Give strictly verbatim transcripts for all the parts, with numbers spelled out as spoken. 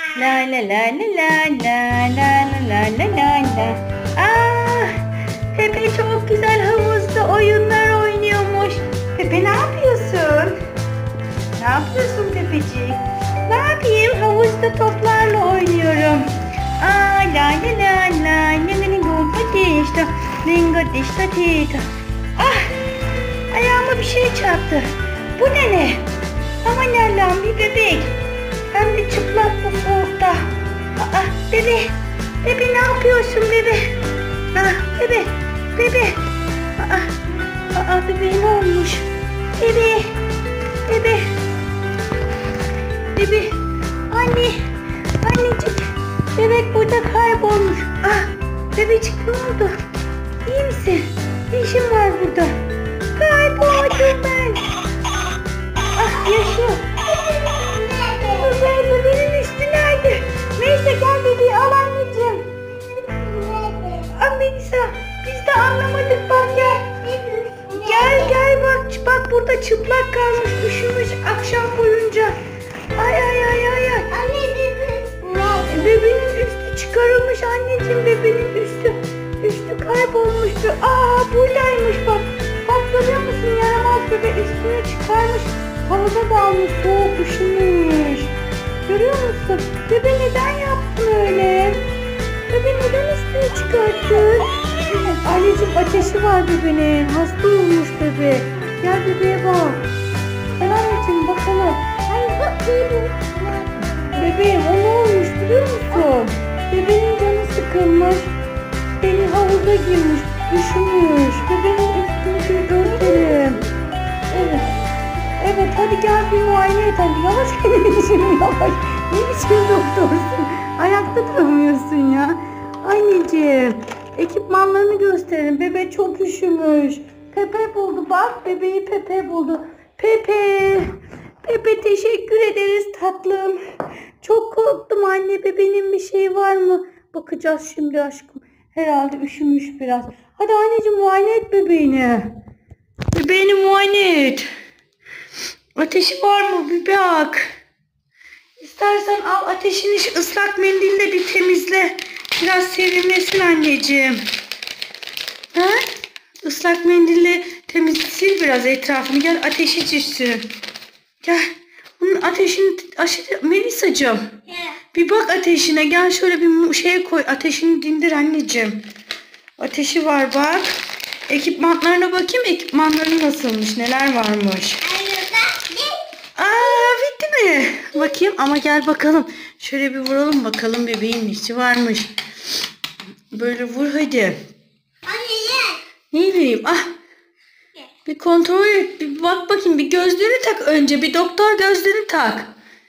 La la la la la la la la la la la. Ah, Pepe çok güzel havuzda oyunlar oynuyormuş. Pepe ne yapıyorsun? Ne yapıyorsun Pepeciğim? Ne yapayım? Havuzda toplarla oynuyorum. Aa la la la la la la la lingo dişta tita. Ah, ayağıma bir şey çarptı. Bu ne ne? Aman Allah'ım, bir bebek. Hem de çıplak bu soğukta. Aa, bebe. Bebe ne yapıyorsun bebe? Ah, bebe. Bebe. Aa, aa bebeğe ne olmuş? Bebe. Bebe. Bebe. Anne. Annecik. Bebek burada kaybolmuş. Ah, bebecik ne oldu? İyi misin? Ne işin var burada? Kayboldum ben. Ah, yaşıyor. Güzel, bebeğin üstü nerede? Neyse gel bebeği al anneciğim. Ah Melisa, biz de anlamadık bak gel. Gel gel bak, bak burada çıplak kalmış, üşümüş akşam boyunca. Ay ay ay ay ay. Bebeğin üstü çıkarılmış anneciğim, bebeğin üstü. Üstü kaybolmuştu. Aa buradaymış bak. Bak görüyor musun, yaramaz bebe üstünü çıkarmış. Havuza dalmış, soğuk üşümüş. Görüyor musun? Bebe neden yaptın öyle? Bebe neden üstünü çıkarttın? Anneciğim ateşi var bebeğin. Hasta olmuş bebe. Gel bebeğe bak. Gel anneciğim bakalım. Bebeğim o ne olmuş biliyor musun? Bebeğin canı sıkılmış. Beni havuza girmiş, üşümüş. Bebeğin üstünü bir örtelim. Evet. Evet hadi gel bir muayene et hadi. Yavaş anneciğim yavaş. Ne biçim doktorsun? Ayakta duramıyorsun ya. Anneciğim ekipmanlarını gösterin. Bebe çok üşümüş. Pepe buldu bak. Bebeği Pepe buldu. Pepe. Pepe teşekkür ederiz tatlım. Çok korktum anne. Bebeğin bir şey var mı? Bakacağız şimdi aşkım. Herhalde üşümüş biraz. Hadi anneciğim muayene et bebeğini. Bebeğini muayene et. Ateşi var mı bir bak. İstersen al ateşini ıslak mendille bir temizle. Biraz serinlesin anneciğim. Ha? Islak mendille temiz sil biraz etrafını. Gel ateşi düşsün. Gel. Bunun ateşini aşırı Melisacığım. Bir bak ateşine. Gel şöyle bir şeye koy. Ateşini dindir anneciğim. Ateşi var bak. Ekipmanlarına bakayım. Ekipmanları nasılmış? Neler varmış? Aa bitti mi? Bakayım ama gel bakalım. Şöyle bir vuralım bakalım bebeğin nesi varmış. Böyle vur hadi. Ne bileyim ah. Bir kontrol et. Bir bak bakayım. Bir gözlüğünü tak önce. Bir doktor gözlüğünü tak.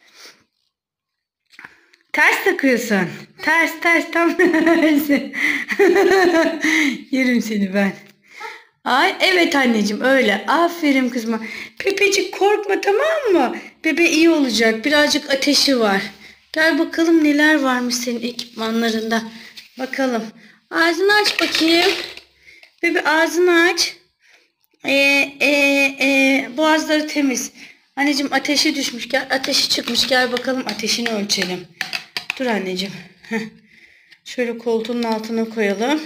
Ters takıyorsun. Ters ters tam tersi. Yerim seni ben. Ay evet anneciğim öyle. Aferin kızıma. Pepecik korkma tamam mı? Bebe iyi olacak. Birazcık ateşi var. Gel bakalım neler varmış senin ekipmanlarında. Bakalım. Ağzını aç bakayım. Bebe ağzını aç. Ee, e, e, boğazları temiz. Anneciğim ateşi düşmüş. Gel ateşi çıkmış. Gel bakalım ateşini ölçelim. Dur anneciğim. Heh. Şöyle koltuğun altına koyalım.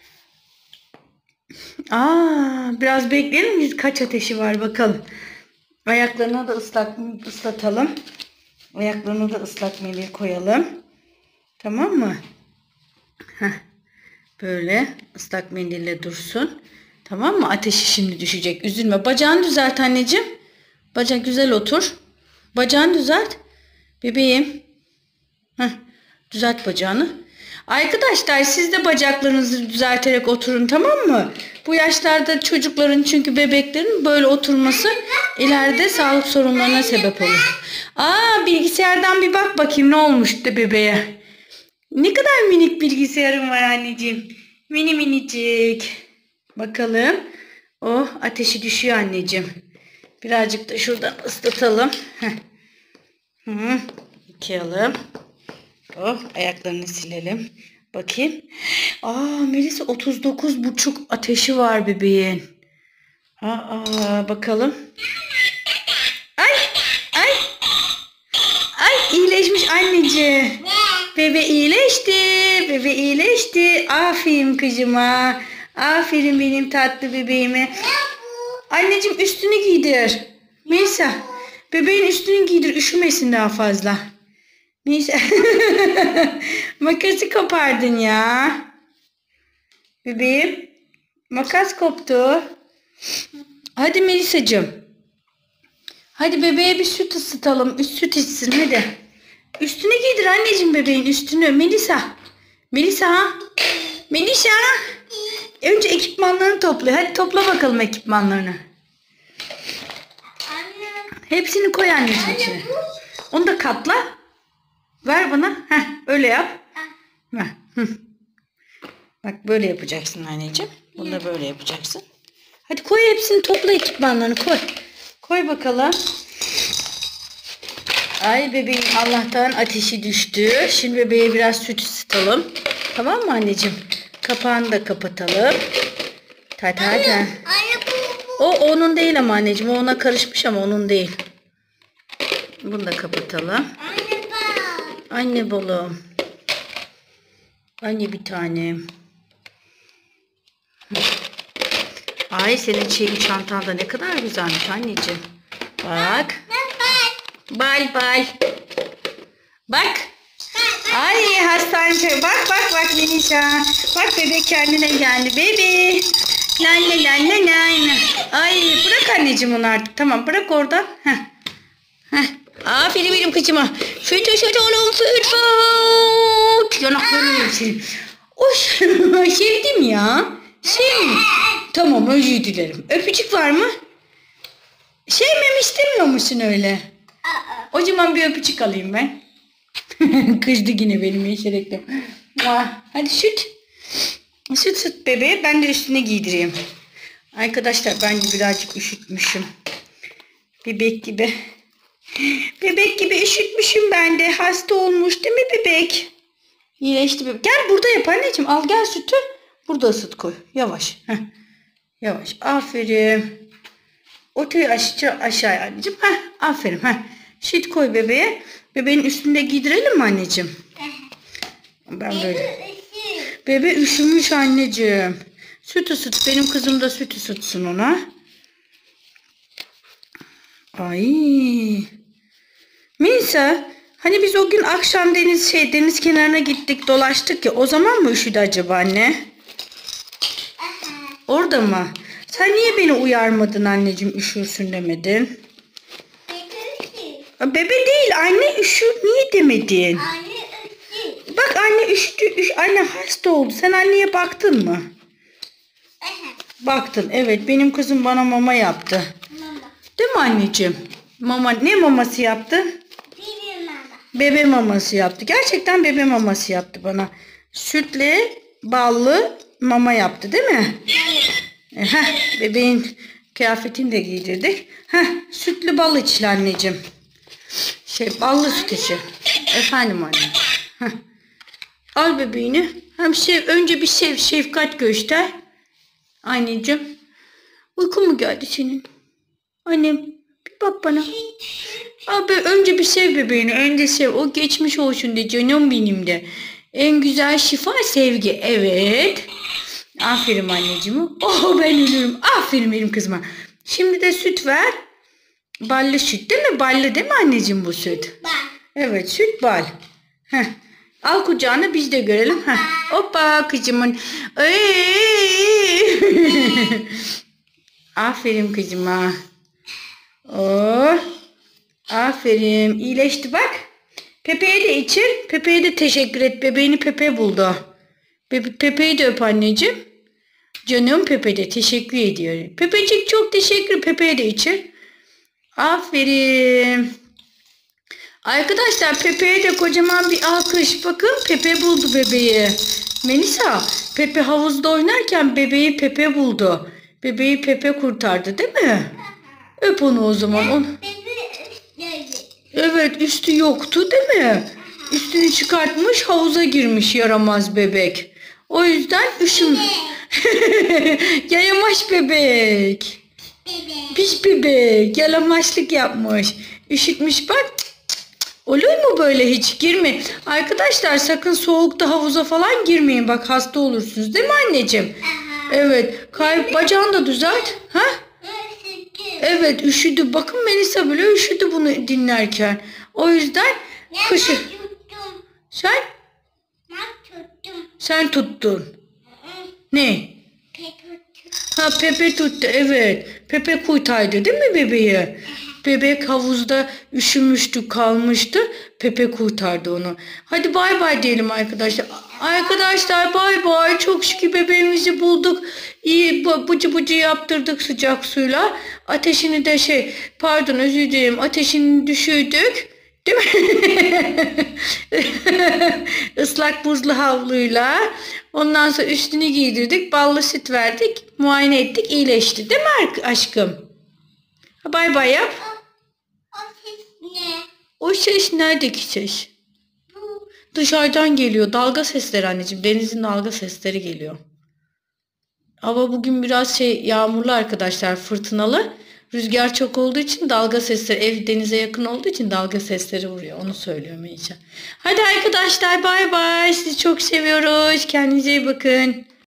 Aa, biraz bekleyelim mi? Kaç ateşi var bakalım. Ayaklarına da ıslak ıslatalım. Ayaklarına da ıslak mendil koyalım. Tamam mı? Heh. Böyle ıslak mendille dursun. Tamam mı? Ateşi şimdi düşecek. Üzülme. Bacağını düzelt anneciğim. Bacak güzel otur. Bacağını düzelt. Bebeğim. Heh. Düzelt bacağını. Arkadaşlar siz de bacaklarınızı düzelterek oturun tamam mı? Bu yaşlarda çocukların çünkü bebeklerin böyle oturması ileride sağlık sorunlarına sebep olur. Aa bilgisayardan bir bak bakayım ne olmuş da bebeğe. Ne kadar minik bilgisayarım var anneciğim. Mini minicik. Bakalım. Oh ateşi düşüyor anneciğim. Birazcık da şuradan ıslatalım. Heh. Hı, yıkayalım. Oh, ayaklarını silelim. Bakayım. Aa Melisa otuz dokuz buçuk ateşi var bebeğin. Aa bakalım. Ay ay. Ay iyileşmiş anne. anneciğim. Bebe iyileşti. Bebe iyileşti. Aferin kızıma. Aferin benim tatlı bebeğime. Anneciğim üstünü giydir. Melisa. Bebeğin üstünü giydir. Üşümesin daha fazla. Melisa. Makası kopardın ya. Bebeğim. Makas koptu. Hadi Melisa'cığım. Hadi bebeğe bir süt ısıtalım. Üst süt içsin hadi. Üstünü giydir anneciğim bebeğin üstünü. Melisa. Melisa. Melisa. Önce ekipmanlarını topla. Hadi topla bakalım ekipmanlarını. Anne. Hepsini koy anneciğim Anne, içine. bu... Onu da katla. Ver bana. Heh, öyle yap. Heh. Hı. Bak böyle yapacaksın anneciğim. Bunu da böyle yapacaksın. Hadi koy hepsini topla ekipmanlarını koy. Koy bakalım. Ay bebeğim Allah'tan ateşi düştü. Şimdi bebeğe biraz süt ısıtalım. Tamam mı anneciğim? Kapağını da kapatalım. Hadi hadi. Anne bu, bu. O onun değil ama anneciğim. O ona karışmış ama onun değil. Bunu da kapatalım. Anne bak. Anne balım. Anne bir tanem. Ay senin şeyin çantan da ne kadar güzelmiş anneciğim. Bak. Bal bal. Bak. Ay hastane. Bak bak bak Melisa. Bak bebek kendine geldi. Bebe. La la la la la. Ay bırak anneciğim onu artık. Tamam bırak orada. Heh. Heh. Aferin benim kızıma. Süt süt oğlum süt süt. Yanaklarını yerim. Oy sevdim ya. Sevdim. Tamam özür dilerim. Öpücük var mı? Sevmemi istemiyor musun öyle? O zaman bir öpücük alayım ben. Kızdı yine benim yeşereklim. Hadi süt. Süt süt bebeğe ben de üstüne giydireyim. Arkadaşlar ben de birazcık üşütmüşüm. Bebek gibi. Bebek gibi üşütmüşüm ben de. Hasta olmuş değil mi bebek? İyileşti bebek. Gel burada yap anneciğim. Al gel sütü. Burada ısıt koy. Yavaş. Heh. Yavaş. Aferin. Otuyu aşağı aşağıya anneciğim. Heh. Aferin. Heh. Süt koy bebeğe. Bebeğin üstünde giydirelim mi anneciğim? Ben böyle. Bebe üşümüş anneciğim. Süt ısıt. Benim kızım da süt ısıtsın ona. Ay. Melisa, hani biz o gün akşam deniz şey deniz kenarına gittik, dolaştık ya. O zaman mı üşüdü acaba anne? Orada mı? Sen niye beni uyarmadın anneciğim, üşürsün demedin? Bebe değil anne, üşür niye demedin? Anne üşü. Bak anne üşüdü, üş anne hasta oldu. Sen anneye baktın mı? Baktın, evet, benim kızım bana mama yaptı. Mama. Değil mi anneciğim? Mama ne maması yaptı? Bebe mama. Bebe maması yaptı. Gerçekten bebe maması yaptı bana. Sütle ballı mama yaptı değil mi? E, heh, bebeğin kıyafetini de giydirdik. Heh, sütlü bal içli anneciğim. Şey ballı süt içi. Efendim anne. Heh. Al bebeğini. Hem sev, önce bir sev, şefkat göster. Anneciğim. Uykun mu geldi senin? Annem bir bak bana. Abi önce bir sev bebeğini. Önce sev. O geçmiş olsun de canım benim de. En güzel şifa sevgi. Evet. Aferin anneciğim. Oh ben ölürüm. Aferin benim kızıma. Şimdi de süt ver. Ballı süt değil mi? Ballı değil mi anneciğim bu süt? Bak. Evet süt bal. Heh. Al kucağına biz de görelim. Heh. Hoppa kızımın. Aferin kızıma. Oh. Aferin. İyileşti bak. Pepe'ye de içir. Pepe'ye de teşekkür et. Bebeğini Pepe buldu. Be Pepe'yi de öp anneciğim. Canım Pepe de teşekkür ediyor. Pepecik çok teşekkür. Pepe'ye de içir. Aferin. Arkadaşlar Pepe'ye de kocaman bir alkış. Bakın Pepe buldu bebeği. Melisa, Pepe havuzda oynarken bebeği Pepe buldu. Bebeği Pepe kurtardı değil mi? Öp onu o zaman. Onu... Evet üstü yoktu değil mi? Üstünü çıkartmış havuza girmiş yaramaz bebek. O yüzden üşüm. Yayamaş bebek. Piş bebek. Yalamaçlık yapmış. Üşütmüş bak. Olur mu böyle, hiç girme. Arkadaşlar sakın soğukta havuza falan girmeyin. Bak hasta olursunuz değil mi anneciğim? Aha. Evet. Kay bacağını da düzelt. Ha? Üşüdüm. Evet üşüdü. Bakın Melisa bile üşüdü bunu dinlerken. O yüzden kışı. Ben tuttum. Sen? Ben tuttum. Sen tuttun. Hı, Ne? pek tuttum. Ha Pepe tuttu, evet. Pepe kurtardı değil mi bebeği? Bebek havuzda üşümüştü, kalmıştı. Pepe kurtardı onu. Hadi bay bay diyelim arkadaşlar. Arkadaşlar bay bay. Çok şükür bebeğimizi bulduk. İyi bu- bıcı bıcı yaptırdık sıcak suyla. Ateşini de şey pardon özür dilerim ateşini düşürdük. Değil mi? Islak buzlu havluyla. Ondan sonra üstünü giydirdik. Ballı süt verdik. Muayene ettik. İyileşti. Değil mi ar- aşkım? Ha, bay bay yap. O, o ses ne? O ses neredeki ses? Bu. Dışarıdan geliyor. Dalga sesleri anneciğim. Denizin dalga sesleri geliyor. Hava bugün biraz şey yağmurlu arkadaşlar. Fırtınalı. Rüzgar çok olduğu için dalga sesleri, ev denize yakın olduğu için dalga sesleri vuruyor. Onu söylüyorum iyice. Hadi arkadaşlar bay bay. Sizi çok seviyoruz. Kendinize iyi bakın.